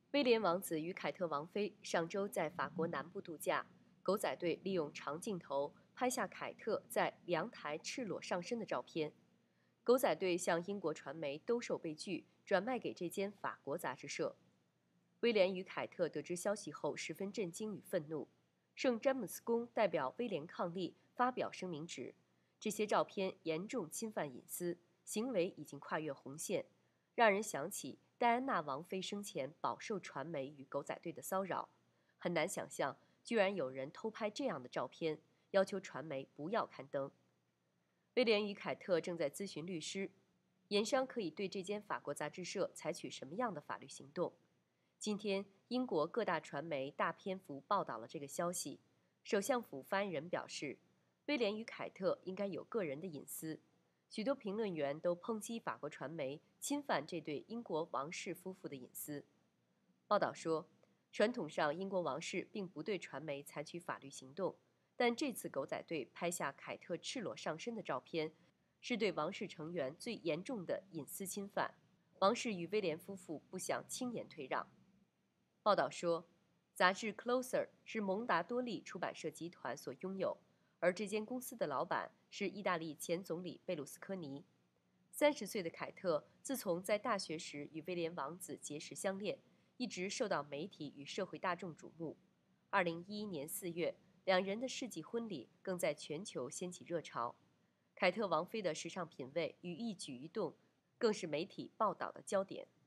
威廉王子与凯特王妃上周在法国南部度假，狗仔队利用长镜头拍下凯特在阳台赤裸上身的照片。狗仔队向英国传媒兜售被拒，转卖给这间法国杂志社。威廉与凯特得知消息后十分震惊与愤怒。圣詹姆斯宫代表威廉抗议，发表声明指，这些照片严重侵犯隐私，行为已经跨越红线，让人想起戴安娜王妃生前饱受传媒与狗仔队的骚扰。很难想象，居然有人偷拍这样的照片，要求传媒不要刊登。威廉与凯特正在咨询律师，研商可以对这间法国杂志社采取什么样的法律行动。今天，英国各大传媒大篇幅报道了这个消息。首相府发言人表示，威廉与凯特应该有个人的隐私。许多评论员都抨击法国传媒侵犯这对英国王室夫妇的隐私。报道说，传统上英国王室并不对传媒采取法律行动，但这次狗仔队拍下凯特赤裸上身的照片，是对王室成员最严重的隐私侵犯。王室与威廉夫妇不想轻言退让。报道说，杂志《Closer》是蒙达多利出版社集团所拥有，而这间公司的老板是意大利前总理贝鲁斯科尼。30岁的凯特自从在大学时与威廉王子结识相恋，一直受到媒体与社会大众瞩目。2011年4月，两人的世纪婚礼更在全球掀起热潮。凯特王妃的时尚品味与一举一动，更是媒体报道的焦点。